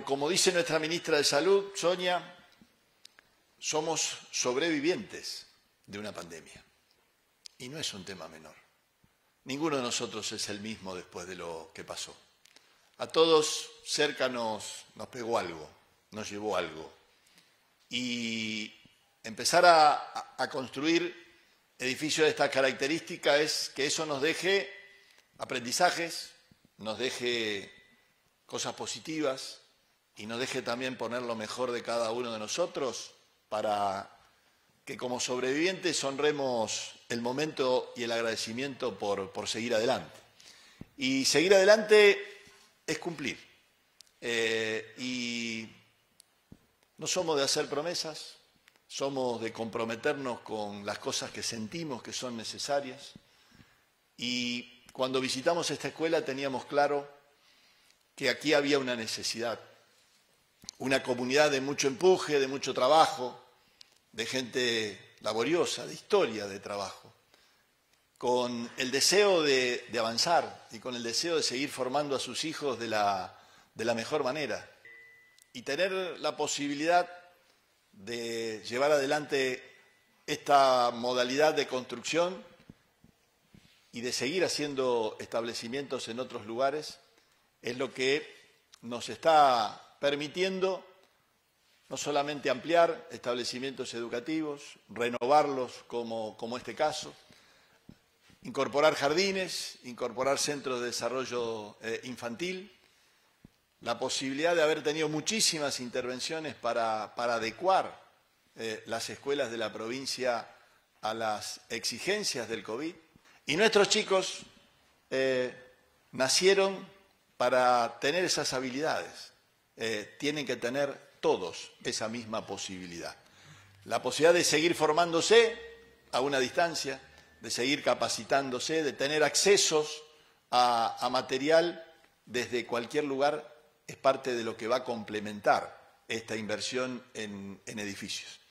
como dice nuestra ministra de Salud, Sonia, somos sobrevivientes de una pandemia. Y no es un tema menor. Ninguno de nosotros es el mismo después de lo que pasó. A todos cerca nos pegó algo, nos llevó algo. Y empezar a construir edificios de esta característica es que eso nos deje aprendizajes, nos deje cosas positivas y nos deje también poner lo mejor de cada uno de nosotros para que como sobrevivientes honremos el momento y el agradecimiento por seguir adelante. Y seguir adelante es cumplir. Y no somos de hacer promesas, somos de comprometernos con las cosas que sentimos que son necesarias. Y cuando visitamos esta escuela teníamos claro que aquí había una necesidad, una comunidad de mucho empuje, de mucho trabajo, de gente laboriosa, de historia de trabajo, con el deseo de avanzar y con el deseo de seguir formando a sus hijos de la mejor manera y tener la posibilidad de llevar adelante esta modalidad de construcción y de seguir haciendo establecimientos en otros lugares es lo que nos está permitiendo no solamente ampliar establecimientos educativos, renovarlos como este caso, incorporar jardines, incorporar centros de desarrollo infantil, la posibilidad de haber tenido muchísimas intervenciones para adecuar las escuelas de la provincia a las exigencias del COVID. Y nuestros chicos nacieron para tener esas habilidades, tienen que tener todos esa misma posibilidad. La posibilidad de seguir formándose a una distancia, de seguir capacitándose, de tener accesos a material desde cualquier lugar es parte de lo que va a complementar esta inversión en edificios.